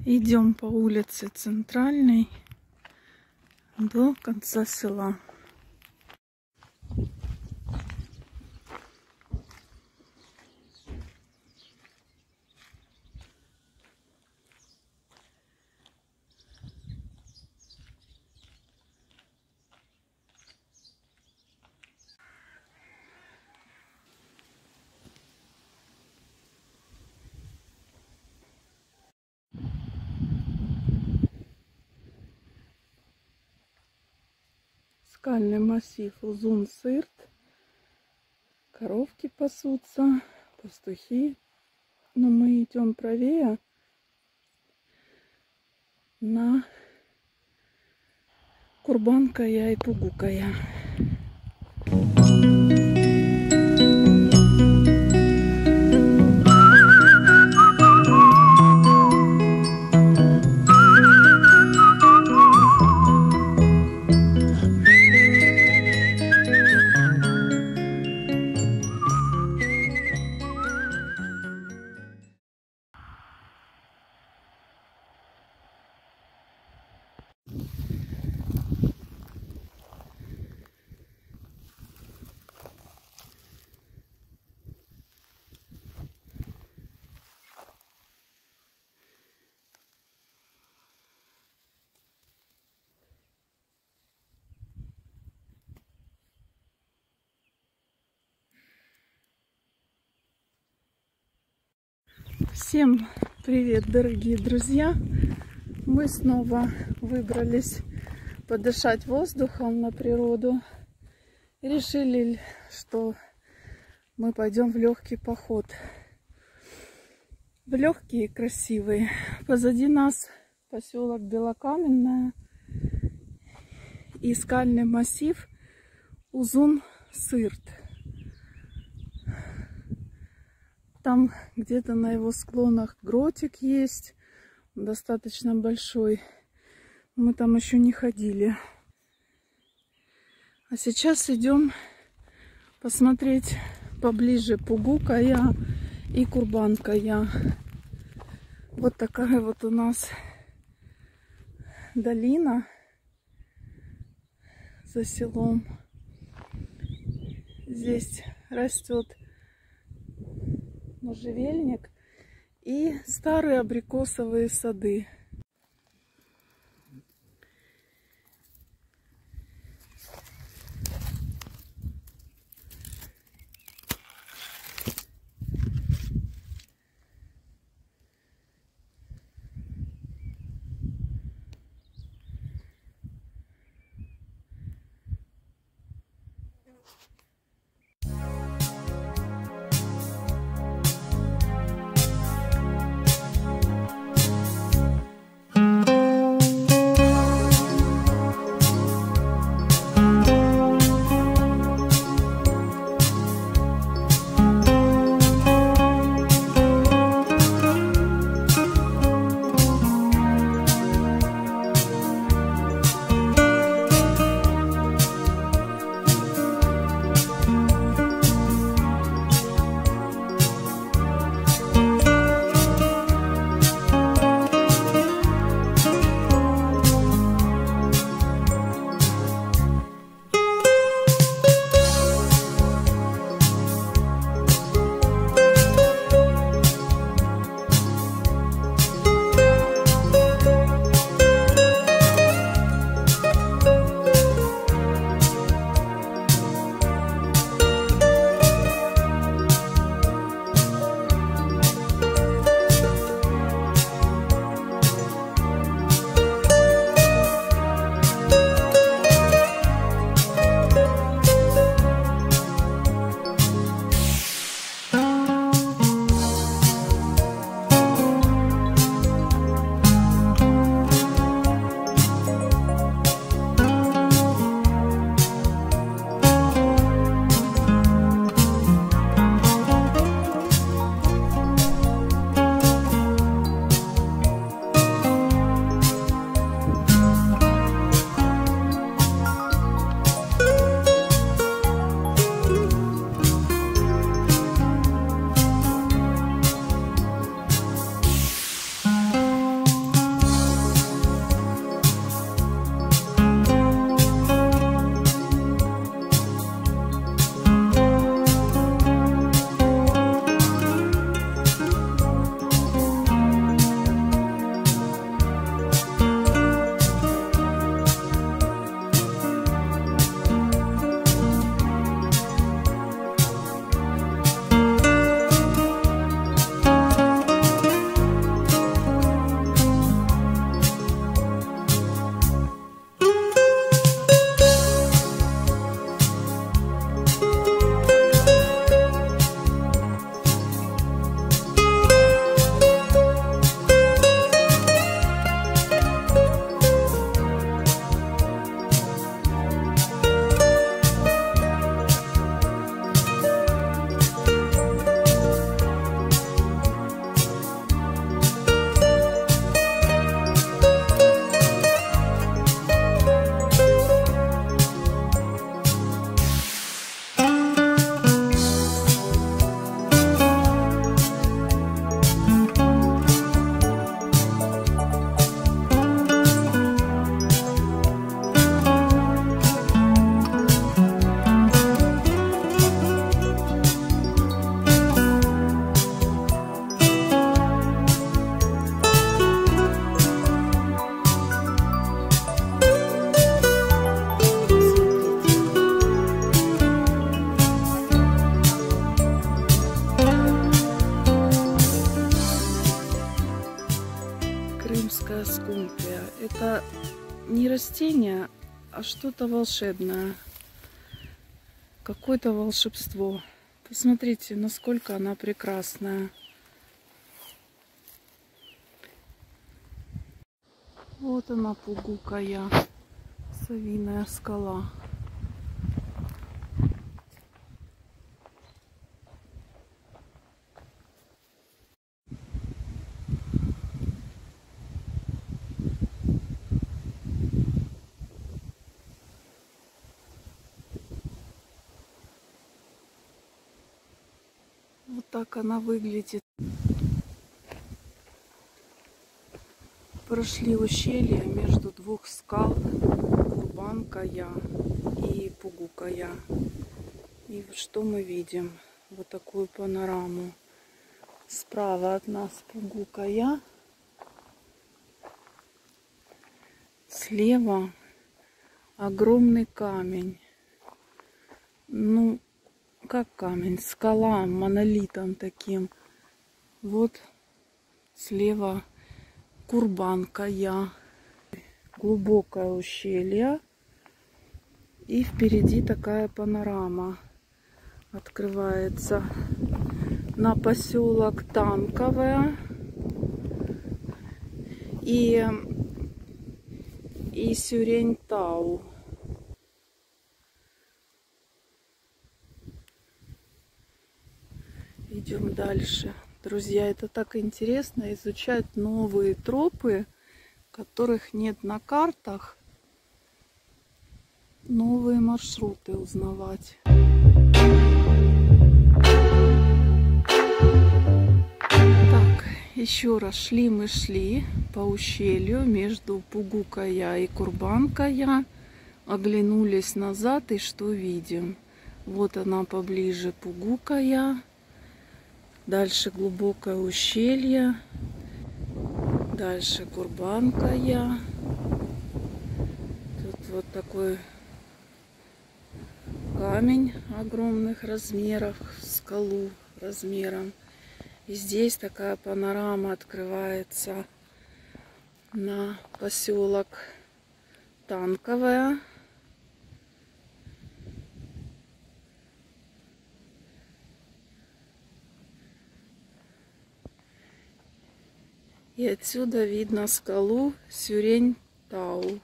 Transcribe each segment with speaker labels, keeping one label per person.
Speaker 1: Идем по улице Центральной до конца села. Скальный массив Узун-Сырт. Коровки пасутся, пастухи. Но мы идем правее на Курбан-Кая и Пугу-Кая. Всем привет, дорогие друзья! Мы снова выбрались подышать воздухом на природу и решили, что мы пойдем в легкий поход. В легкий и красивый. Позади нас поселок Белокаменное и скальный массив Узун-Сырт. Там где-то на его склонах гротик есть, достаточно большой. Мы там еще не ходили. А сейчас идем посмотреть поближе Пугу-Кая и Курбан-Кая. Вот такая вот у нас долина за селом. Здесь растет можжевельник и старые абрикосовые сады. это не растение, а что-то волшебное. Какое-то волшебство. Посмотрите, насколько она прекрасная. Вот она, Пугукая, совиная скала. Вот так она выглядит. Прошли ущелье между двух скал, Курбан-Кая и Пугукая. И вот что мы видим? Вот такую панораму. Справа от нас Пугукая, слева огромный камень. Ну, как камень, скала монолитом таким. Вот слева Курбан-Кая, глубокое ущелье, и впереди такая панорама открывается на поселок Танковое и Сюрень-Тау. Идем дальше. Друзья, это так интересно изучать новые тропы, которых нет на картах, новые маршруты узнавать. Так, еще раз шли по ущелью между Пугукая и Курбан-Кая, оглянулись назад и что видим? Вот она поближе, Пугукая. Дальше глубокое ущелье. Дальше Курбан-Кая. Тут вот такой камень огромных размеров, скалу размером. И здесь такая панорама открывается на поселок Танковое. И отсюда видно скалу Сюрень-Тау.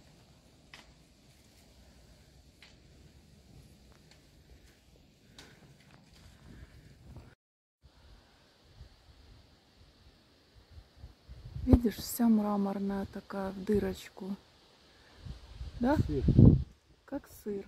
Speaker 1: Видишь, вся мраморная такая в дырочку. Да?
Speaker 2: Сыр.
Speaker 1: Как сыр.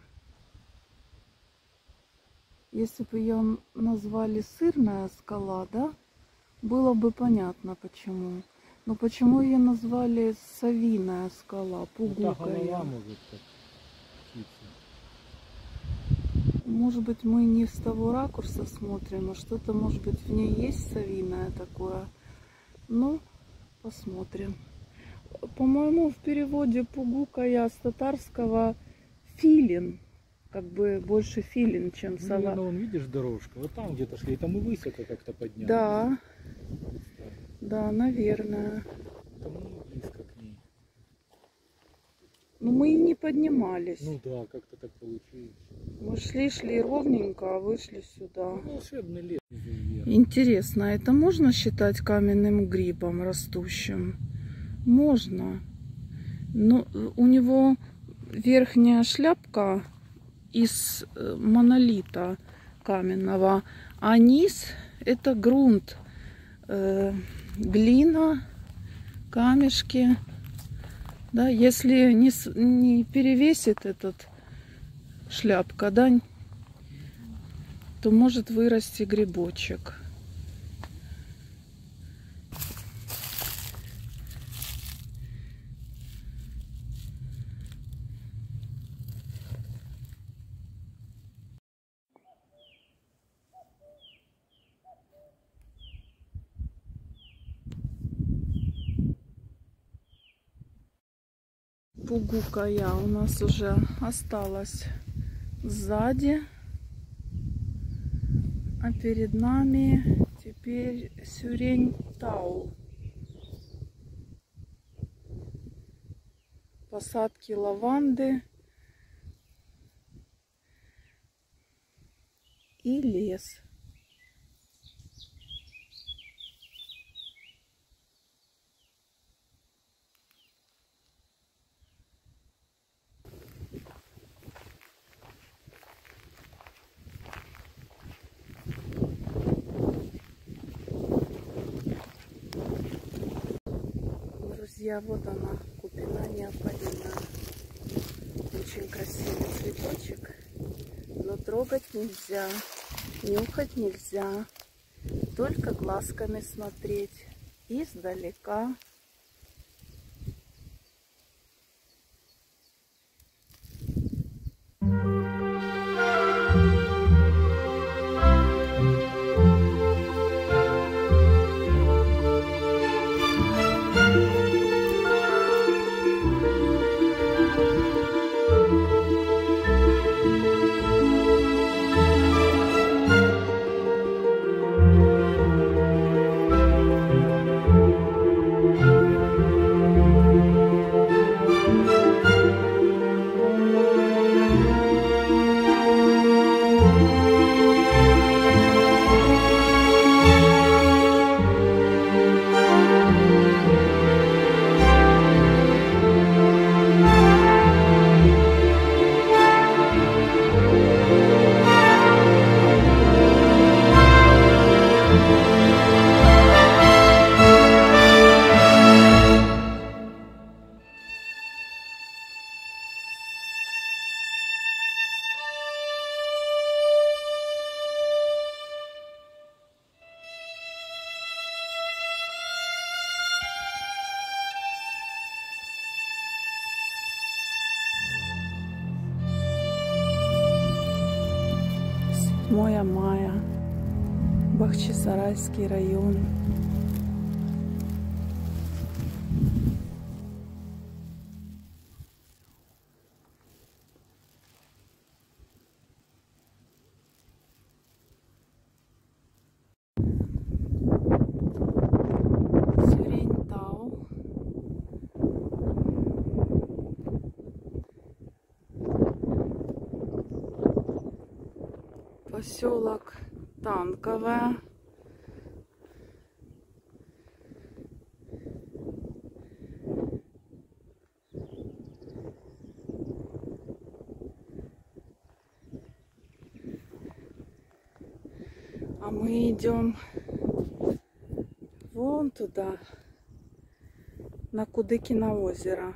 Speaker 1: Если бы ее назвали сырная скала, да, было бы понятно почему. Но почему ее назвали совиная скала, Пугукая?
Speaker 2: Голова может так птица.
Speaker 1: Может быть, мы не с того ракурса смотрим, а что-то, может быть, в ней есть совиное такое. Ну, посмотрим. По-моему, в переводе Пугукая с татарского филин. Как бы больше филин, чем сова.
Speaker 2: Наверное, вон, видишь, дорожка. Вот там где-то шли, там и высоко как-то поднялись.
Speaker 1: Да. Да, наверное.
Speaker 2: Там мы близко к ней.
Speaker 1: Но мы и не поднимались.
Speaker 2: Ну да, как-то так получилось.
Speaker 1: Мы шли ровненько, а вышли сюда.
Speaker 2: Ну, волшебный лес.
Speaker 1: Интересно, это можно считать каменным грибом растущим? Можно. Но у него верхняя шляпка из монолита каменного, а низ это грунт, глина, камешки. Да, если не перевесит этот шляпка, да, то может вырасти грибочек. Пугукая у нас уже осталась сзади, а перед нами теперь Сюрень-Тау. посадки лаванды и лес. Друзья, вот она, купина неопалина. Очень красивый цветочек, но трогать нельзя, нюхать нельзя, только глазками смотреть издалека. Мая, Бахчисарайский район. Цюринтау. Поселок Танковое. А мы идем вон туда, на Кудыкино озеро.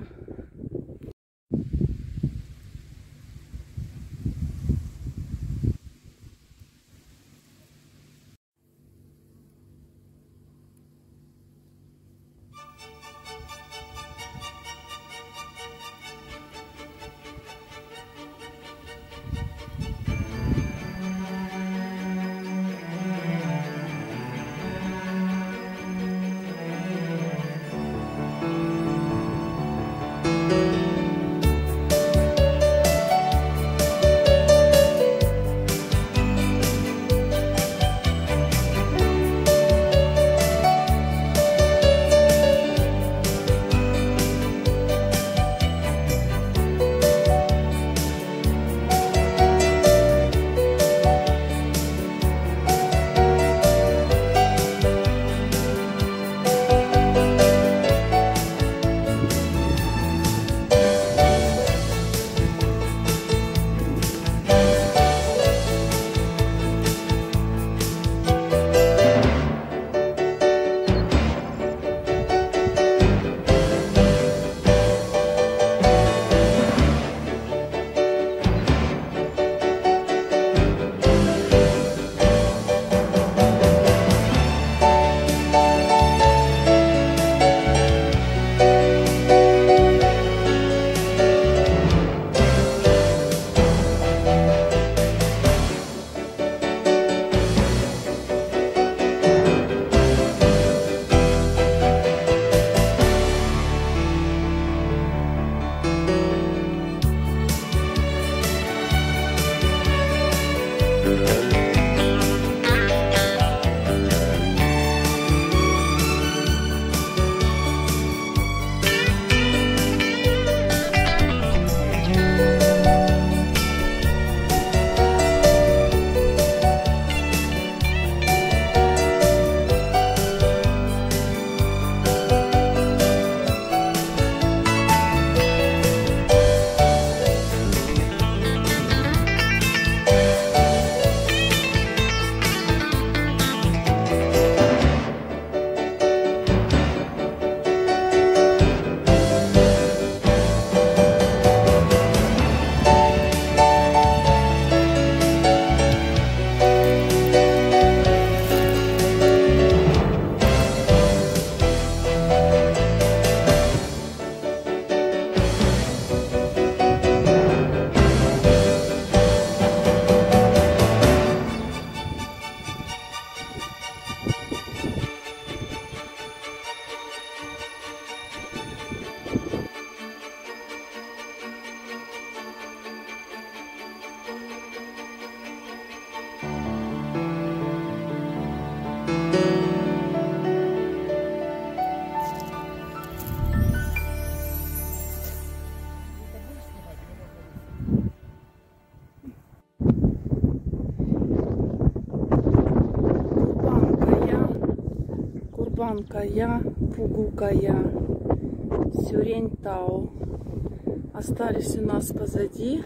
Speaker 1: Чонкая, Пугукая, Сюрень-Тау остались у нас позади.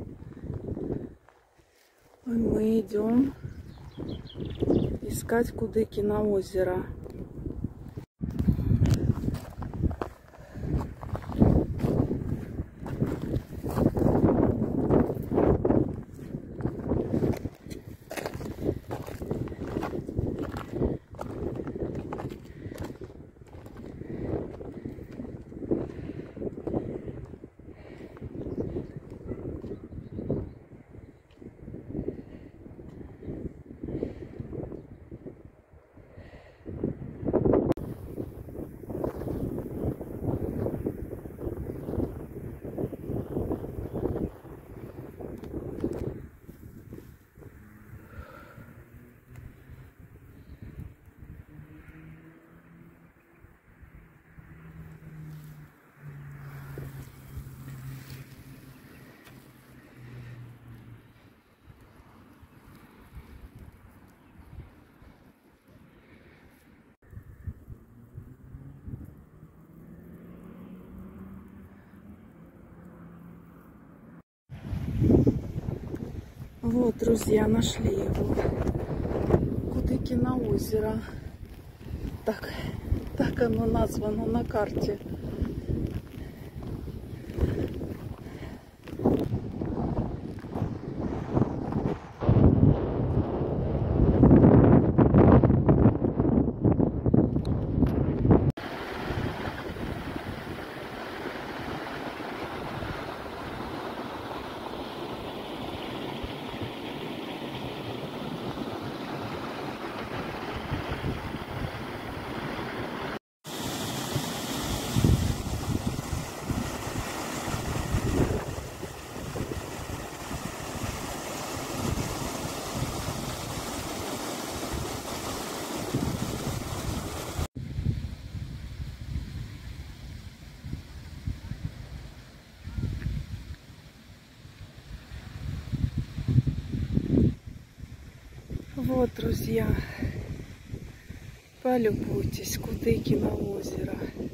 Speaker 1: И мы идем искать Кудыкино озеро. Вот, друзья, нашли его. Кудыкино озеро. Так оно названо на карте. Вот, друзья, полюбуйтесь, Кудыкино озеро.